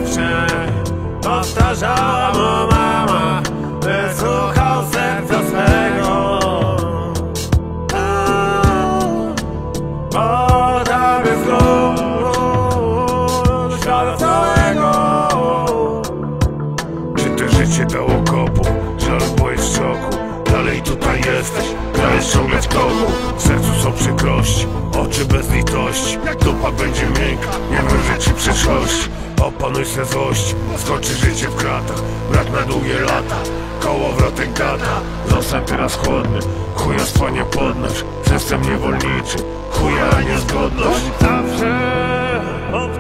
wiecznie powtarzała mu mama, by słuchał serca swego. Bo tam jest klucz świata całego. Czy to życie dało kopu? Żal, bo jest w szoku. Dalej tutaj jesteś, grałeś ciągle w toku. W sercu są przykrości, oczy bez litości. Dupa będzie miękka, nie wróży ci przyszłości. Opanuj se złość, skoczy życie w kratach. Brat na długie lata, kołowrotek gada. Zostań teraz chłodny, chujostwa nie podnoś. System niewolniczy, chuja niezgodność. Zawsze